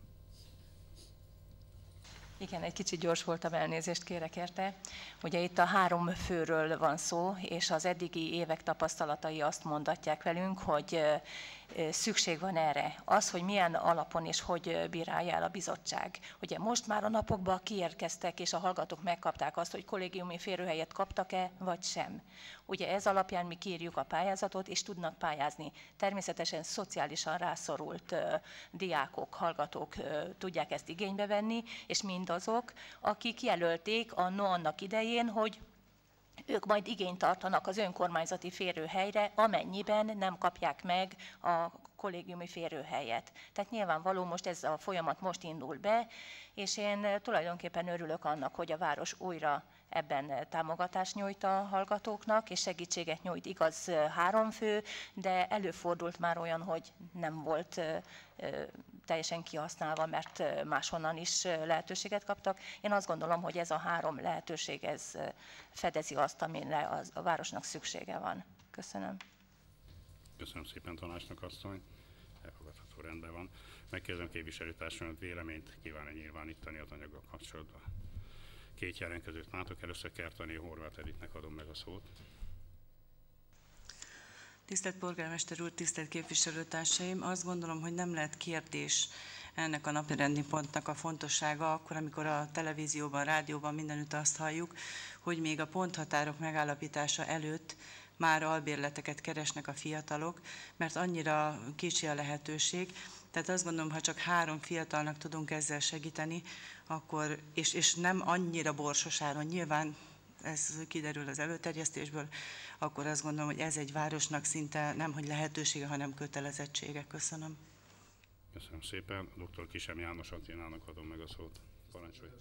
Igen, egy kicsit gyors voltam, elnézést kérek érte. Ugye itt a 3 főről van szó, és az eddigi évek tapasztalatai azt mondatják velünk, hogy szükség van erre. Az, hogy milyen alapon és hogy bírálja el a bizottság. Ugye most már a napokban kiérkeztek, és a hallgatók megkapták azt, hogy kollégiumi férőhelyet kaptak-e, vagy sem. Ugye ez alapján mi kiírjuk a pályázatot, és tudnak pályázni. Természetesen szociálisan rászorult diákok, hallgatók tudják ezt igénybe venni, és mindazok, akik jelölték annak idején, hogy ők majd igényt tartanak az önkormányzati férőhelyre, amennyiben nem kapják meg a kollégiumi férőhelyet. Tehát nyilvánvaló, most ez a folyamat most indul be, és én tulajdonképpen örülök annak, hogy a város újra ebben támogatást nyújt a hallgatóknak, és segítséget nyújt, igaz 3 fő, de előfordult már olyan, hogy nem volt teljesen kihasználva, mert máshonnan is lehetőséget kaptak. Én azt gondolom, hogy ez a 3 lehetőség, ez fedezi azt, amire a városnak szüksége van. Köszönöm. Köszönöm szépen tanácsnak asszony. Elfogadható, rendben van. Megkérdezem képviselőtársamat, véleményt kíván-e nyilvánítani az anyaggal kapcsolatban. 2 jelentkezőt látok, először Kertani Horváth Editnek adom meg a szót. Tisztelt polgármester úr, tisztelt képviselőtársaim! Azt gondolom, hogy nem lehet kérdés ennek a napirendi pontnak a fontossága, akkor, amikor a televízióban, rádióban mindenütt azt halljuk, hogy még a ponthatárok megállapítása előtt már albérleteket keresnek a fiatalok, mert annyira kicsi a lehetőség. Tehát azt gondolom, ha csak 3 fiatalnak tudunk ezzel segíteni, akkor, és nem annyira borsos áron, nyilván ez kiderül az előterjesztésből, akkor azt gondolom, hogy ez egy városnak szinte nemhogy lehetősége, hanem kötelezettsége. Köszönöm. Köszönöm szépen. Dr. Kisem János Attilának adom meg a szót. Parancsolj.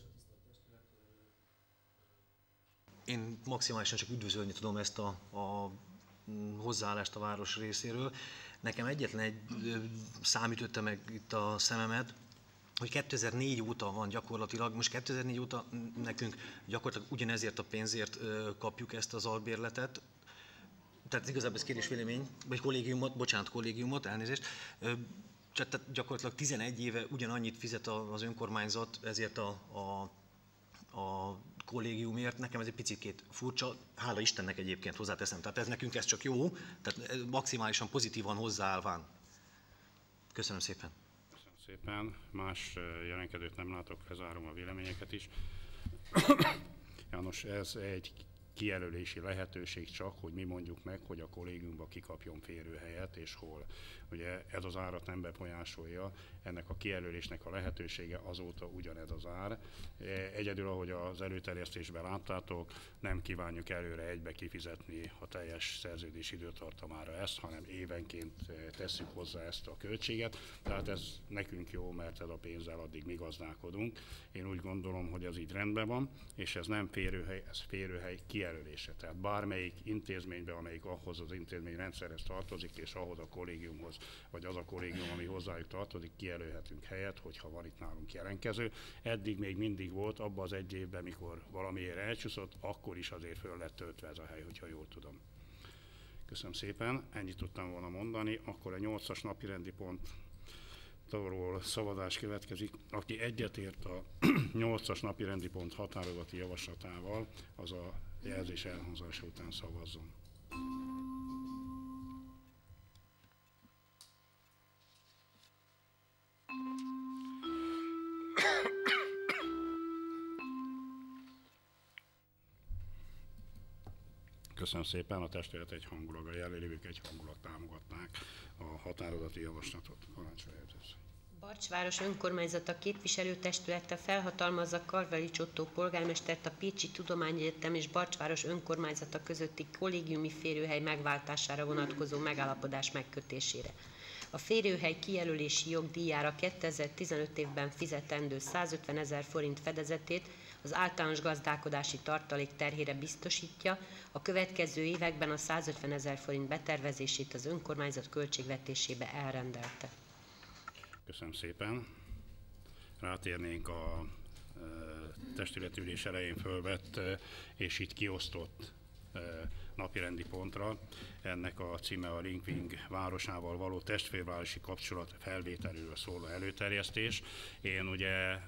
Én maximálisan csak üdvözölni tudom ezt a hozzáállást a város részéről. Nekem egyetlen egy szám ütötte meg itt a szememet, hogy 2004 óta van gyakorlatilag, most 2004 óta nekünk gyakorlatilag ugyanezért a pénzért kapjuk ezt az albérletet. Tehát igazából ez kérdés-vélemény, vagy kollégiumot, elnézést. Tehát gyakorlatilag 11 éve ugyanannyit fizet az önkormányzat ezért a kollégiumért. Nekem ez egy picit furcsa, hála Istennek egyébként hozzáteszem. Tehát ez nekünk ez csak jó, tehát maximálisan pozitívan hozzáállván. Köszönöm szépen. Köszönöm szépen. Más jelentkezőt nem látok, lezárom a véleményeket is. János, ez egy kijelölési lehetőség csak, hogy mi mondjuk meg, hogy a kollégiumban kikapjon férőhelyet, és hol. Ugye ez az árat nem befolyásolja, ennek a kijelölésnek a lehetősége azóta ugyanez az ár. Egyedül, ahogy az előterjesztésben láttátok, nem kívánjuk előre egybe kifizetni a teljes szerződés időtartamára ezt, hanem évenként tesszük hozzá ezt a költséget. Tehát ez nekünk jó, mert ez a pénzzel addig mi gazdálkodunk. Én úgy gondolom, hogy ez így rendben van, és ez nem férőhely, ez férőhely kijelölése. Tehát bármelyik intézményben, amelyik ahhoz az intézményrendszerhez tartozik, és ahhoz a kollégiumhoz, vagy az a kollégium, ami hozzájuk tartozik, kijelölhetünk helyet, hogyha van itt nálunk jelentkező. Eddig még mindig volt, abban az egy évben, mikor valamiért elcsúszott, akkor is azért föl lett töltve ez a hely, hogyha jól tudom. Köszönöm szépen, ennyit tudtam volna mondani. Akkor a 8-as napirendi pontról szavazás következik. Aki egyetért a 8-as napirendi pont határozati javaslatával, az a jelzés elhangzása után szavazzon. Köszönöm szépen, a testület egyhangulag, a jelenlévők egyhangulag támogatták a határozati javaslatot. Parancsolja ez. Barcs önkormányzata képviselőtestülete felhatalmazza Karveli Csottó polgármestert a Pécsi Tudományegyetem és Barcs önkormányzata közötti kollégiumi férőhely megváltására vonatkozó megállapodás megkötésére. A férőhely kijelölési jog díjára 2015 évben fizetendő 150 000 forint fedezetét az általános gazdálkodási tartalék terhére biztosítja, a következő években a 150 000 forint betervezését az önkormányzat költségvetésébe elrendelte. Köszönöm szépen. Rátérnénk a testületülés elején fölvett és itt kiosztott napirendi pontra. Ennek a címe a Linkving városával való testvérvárosi kapcsolat felvételéről szóló előterjesztés. Én ugye,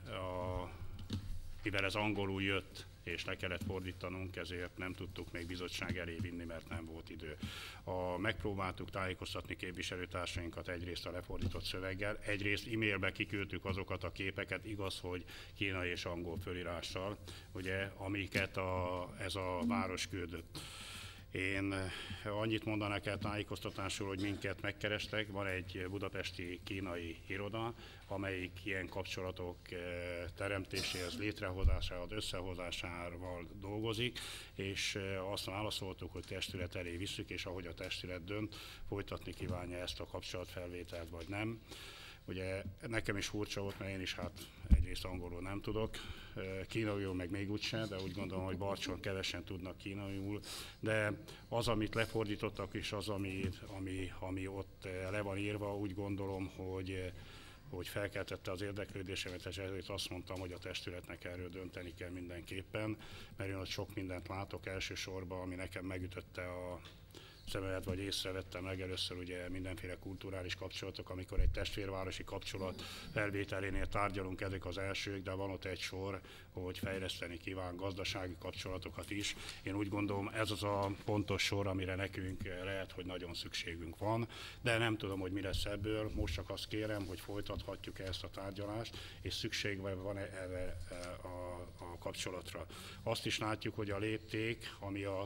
mivel ez angolul jött, és le kellett fordítanunk, ezért nem tudtuk még bizottság elé vinni, mert nem volt idő. Megpróbáltuk tájékoztatni képviselőtársainkat egyrészt a lefordított szöveggel, egyrészt e-mailbe kiküldtük azokat a képeket, igaz, hogy kínai és angol fölirással, ugye, amiket ez a város küldött. Én annyit mondanak el tájékoztatásról, hogy minket megkerestek, van egy budapesti kínai iroda, amelyik ilyen kapcsolatok teremtéséhez, létrehozásához, összehozásával dolgozik, és azt válaszoltuk, hogy testület elé visszük, és ahogy a testület dönt, folytatni kívánja ezt a kapcsolatfelvételt, vagy nem. Ugye nekem is furcsa volt, mert én is egyrészt angolul nem tudok, kínaiul meg még úgyse, de úgy gondolom, hogy Barcson kevesen tudnak kínaiul, de az, amit lefordítottak, és az, ami ott le van írva, úgy gondolom, hogy felkeltette az érdeklődésemet, és ezért azt mondtam, hogy a testületnek erről dönteni kell mindenképpen, mert én ott sok mindent látok elsősorban, ami nekem megütötte a szemelet, vagy észrevettem legelőször ugye mindenféle kulturális kapcsolatok, amikor egy testvérvárosi kapcsolat felvételénél tárgyalunk, ezek az elsők, de van ott egy sor, hogy fejleszteni kíván gazdasági kapcsolatokat is. Én úgy gondolom, ez az a pontos sor, amire nekünk lehet, hogy nagyon szükségünk van, de nem tudom, hogy mi lesz ebből. Most csak azt kérem, hogy folytathatjuk ezt a tárgyalást, és szükség van erre a kapcsolatra. Azt is látjuk, hogy a lépték, ami a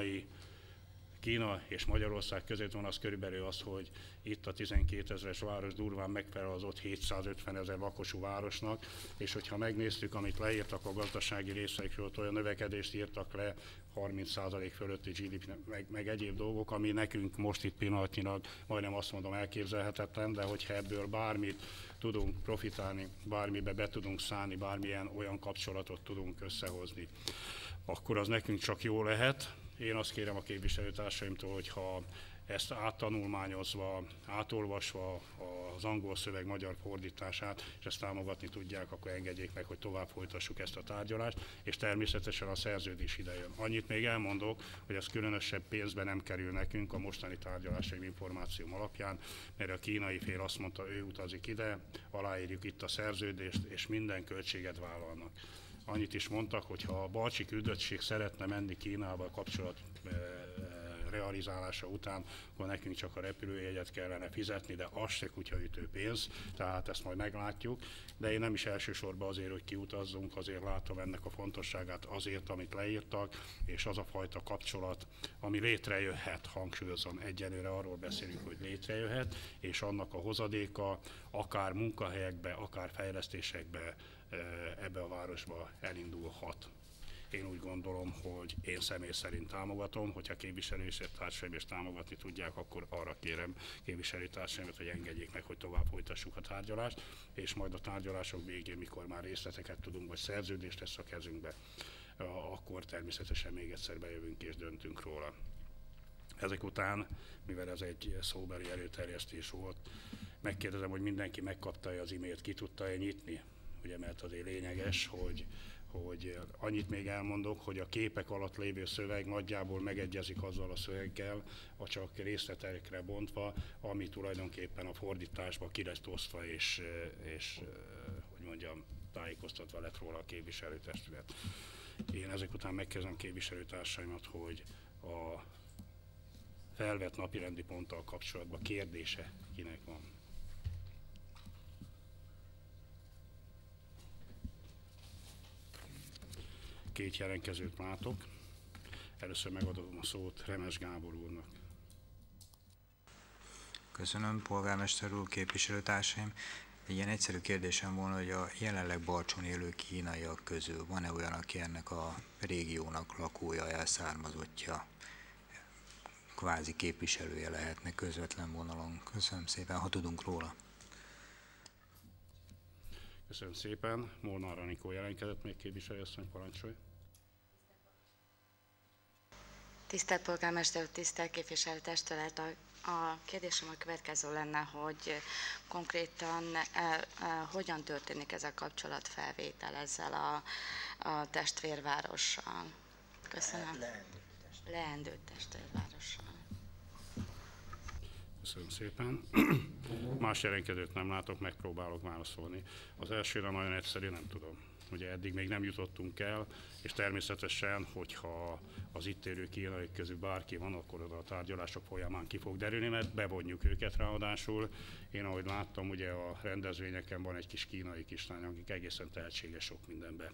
Kína és Magyarország között van, az körülbelül az, hogy itt a 12 000-es város durván megfelel az ott 750 000 lakosú városnak, és hogyha megnéztük, amit leírtak a gazdasági részekről, olyan növekedést írtak le, 30% fölötti GDP, meg egyéb dolgok, ami nekünk most itt pillanatnyilag majdnem azt mondom elképzelhetetlen, de hogyha ebből bármit tudunk profitálni, bármibe be tudunk szállni, bármilyen olyan kapcsolatot tudunk összehozni, akkor az nekünk csak jó lehet. Én azt kérem a képviselőtársaimtól, hogyha ezt áttanulmányozva, átolvasva az angol szöveg magyar fordítását, és ezt támogatni tudják, akkor engedjék meg, hogy tovább folytassuk ezt a tárgyalást, és természetesen a szerződés idejön. Annyit még elmondok, hogy ez különösebb pénzbe nem kerül nekünk a mostani tárgyalásaim információm alapján, mert a kínai fél azt mondta, ő utazik ide, aláírjuk itt a szerződést, és minden költséget vállalnak. Annyit is mondtak, hogy ha a balcsi küldöttség szeretne menni Kínával kapcsolat realizálása után, akkor nekünk csak a repülőjegyet kellene fizetni, de az se kutyaütő pénz, tehát ezt majd meglátjuk. De én nem is elsősorban azért, hogy kiutazzunk, azért látom ennek a fontosságát azért, amit leírtak, és az a fajta kapcsolat, ami létrejöhet, hangsúlyozom, egyelőre arról beszélünk, hogy létrejöhet, és annak a hozadéka akár munkahelyekbe, akár fejlesztésekbe ebbe a városba elindulhat. Én úgy gondolom, hogy én személy szerint támogatom, hogyha képviselőtársaim és támogatni tudják, akkor arra kérem képviselőtársaimat, hogy engedjék meg, hogy tovább folytassuk a tárgyalást, és majd a tárgyalások végén, mikor már részleteket tudunk, vagy szerződést lesz a kezünkbe, akkor természetesen még egyszer bejövünk és döntünk róla. Ezek után, mivel ez egy szóbeli előterjesztés volt, megkérdezem, hogy mindenki megkapta-e az e-mailt, ki tudta-e nyitni, ugye, mert azért lényeges, hogy annyit még elmondok, hogy a képek alatt lévő szöveg nagyjából megegyezik azzal a szöveggel, a csak részletekre bontva, ami tulajdonképpen a fordításba ki lesz osztva, és hogy mondjam, tájékoztatva lett róla a képviselőtestület. Én ezek után megkezdem képviselőtársaimat, hogy a felvett napirendi ponttal kapcsolatban kérdése kinek van. Két jelentkezőt látok. Először megadom a szót Remes Gábor úrnak. Köszönöm, polgármester úr, képviselőtársaim. Egy ilyen egyszerű kérdésem volna, hogy a jelenleg Balcson élő kínaiak közül van-e olyan, aki ennek a régiónak lakója, elszármazottja, kvázi képviselője lehetne közvetlen vonalon? Köszönöm szépen, ha tudunk róla. Köszönöm szépen. Molnár Anikó jelentkezett, még képviselőasszony, parancsolj. Tisztelt polgármester úr, tisztelt képviselőtestület, a kérdésem a következő lenne, hogy konkrétan hogyan történik ez a kapcsolatfelvétel ezzel a testvérvárossal? Köszönöm. Leendő testvérvárossal. Köszönöm szépen. Más jelentkezőt nem látok, megpróbálok válaszolni. Az elsőre nagyon egyszerű, nem tudom. Ugye eddig még nem jutottunk el, és természetesen, hogyha az itt élő kínaiak közül bárki van, akkor az a tárgyalások folyamán ki fog derülni, mert bevonjuk őket ráadásul. Én ahogy láttam, ugye a rendezvényeken van egy kis kínai kislány, akik egészen tehetséges sok mindenben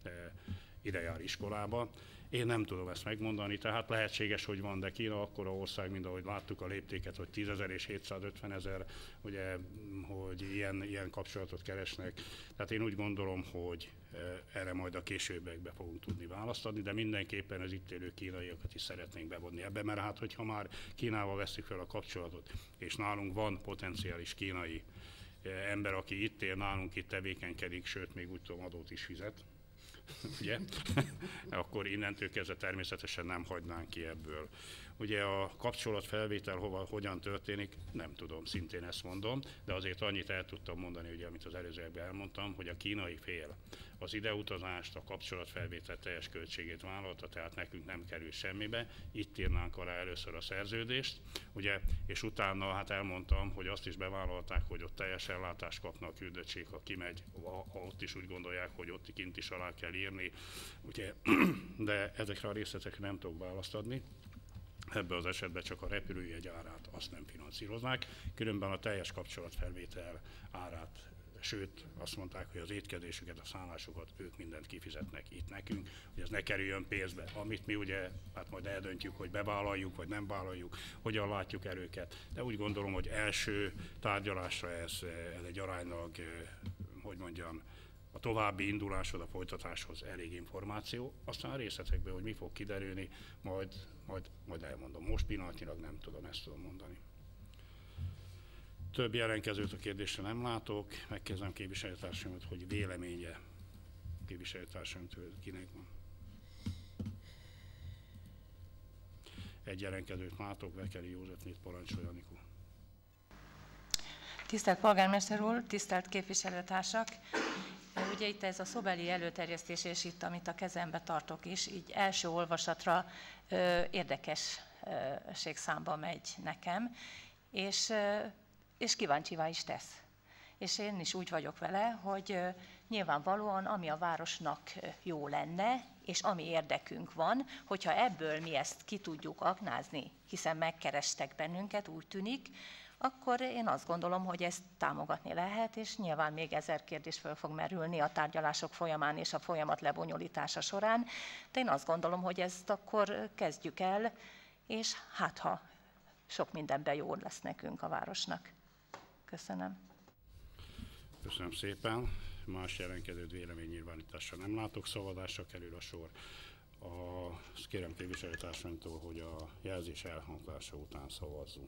ide jár iskolába. Én nem tudom ezt megmondani, tehát lehetséges, hogy van, de Kína akkora ország, mint ahogy láttuk a léptéket, hogy 10 000 és 750 000, ugye, hogy ilyen kapcsolatot keresnek. Tehát én úgy gondolom, hogy erre majd a későbbiekben fogunk tudni választ adni, de mindenképpen az itt élő kínaiakat is szeretnénk bevonni ebbe, mert hát, hogyha már Kínával veszik fel a kapcsolatot, és nálunk van potenciális kínai ember, aki itt él, nálunk itt tevékenykedik, sőt, még úgy tudom, adót is fizet, ugye? Akkor innentől kezdve természetesen nem hagynánk ki ebből. Ugye a kapcsolatfelvétel hogyan történik, nem tudom, szintén ezt mondom, de azért annyit el tudtam mondani, ugye, amit az előzőekben elmondtam, hogy a kínai fél az ideutazást, a kapcsolatfelvétel teljes költségét vállalta, tehát nekünk nem kerül semmibe, itt írnánk alá először a szerződést, ugye, és utána hát elmondtam, hogy azt is bevállalták, hogy ott teljes ellátást kapnak, a küldöttség, ha kimegy, ha ott is úgy gondolják, hogy ott kint is alá kell írni, ugye, de ezekre a részletekre nem tudok választ adni. Ebben az esetben csak a repülőjegy árát azt nem finanszíroznák, különben a teljes kapcsolatfelvétel árát, sőt azt mondták, hogy az étkezésüket, a szállásukat ők mindent kifizetnek itt nekünk, hogy ez ne kerüljön pénzbe, amit mi ugye, hát majd eldöntjük, hogy bevállaljuk vagy nem vállaljuk, hogyan látjuk el őket, de úgy gondolom, hogy első tárgyalásra ez egy aránylag, hogy mondjam, a további induláshoz, a folytatáshoz elég információ, aztán a részletekben, hogy mi fog kiderülni, majd elmondom. Most pillanatnyilag nem tudom, ezt tudom mondani. Több jelentkezőt a kérdésre nem látok, megkezdem képviselőtársamat, hogy véleménye képviselőtársaimtől kinek van. Egy jelentkezőt látok, Vekeli Józsefnét, parancsolja, Anikó. Tisztelt polgármester úr, tisztelt képviselőtársak! Ugye itt ez a szóbeli előterjesztés, és itt, amit a kezembe tartok is, így első olvasatra érdekesség számba megy nekem, és kíváncsivá is tesz. és én is úgy vagyok vele, hogy nyilvánvalóan ami a városnak jó lenne, és ami érdekünk van, hogyha ebből mi ezt ki tudjuk aknázni, hiszen megkerestek bennünket, úgy tűnik, akkor én azt gondolom, hogy ezt támogatni lehet, és nyilván még 1000 kérdés föl fog merülni a tárgyalások folyamán és a folyamat lebonyolítása során, de én azt gondolom, hogy ezt akkor kezdjük el, és hát ha sok mindenben jó lesz nekünk a városnak. Köszönöm. Köszönöm szépen. Más jelentkező véleménynyilvánításra nem látok, szavazásra kerül a sor. Azt kérem képviselőtársaimtól, hogy a jelzés elhangzása után szavazzunk.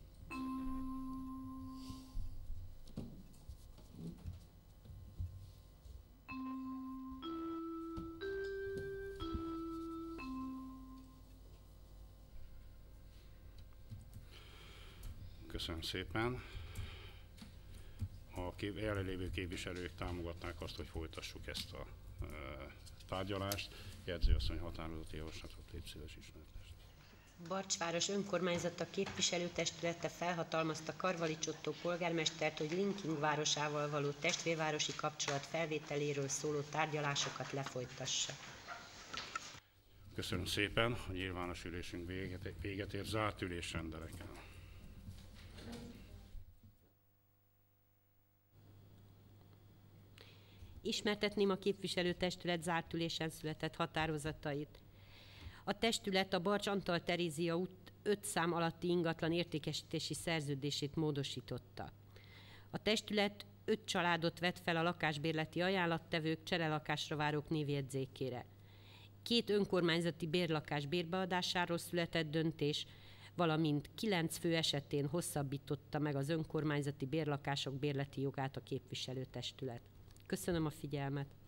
Köszönöm szépen. A jelenlévő képviselők támogatnák azt, hogy folytassuk ezt a tárgyalást. Jegyzőasszony határozati javaslatot légy szíves ismertest. Barcsváros önkormányzata képviselőtestülete felhatalmazta Karvali Csottó polgármestert, hogy Linking városával való testvérvárosi kapcsolat felvételéről szóló tárgyalásokat lefolytassa. Köszönöm szépen. A nyilvános ülésünk véget ért, zárt ülés rendelek el. Ismertetném a képviselőtestület zárt ülésen született határozatait. A testület a Barcs Antal Terézia út 5 szám alatti ingatlan értékesítési szerződését módosította. A testület 5 családot vett fel a lakásbérleti ajánlattevők cserelakásra várók névjegyzékére. 2 önkormányzati bérlakás bérbeadásáról született döntés, valamint 9 fő esetén hosszabbította meg az önkormányzati bérlakások bérleti jogát a képviselőtestület. Köszönöm a figyelmet!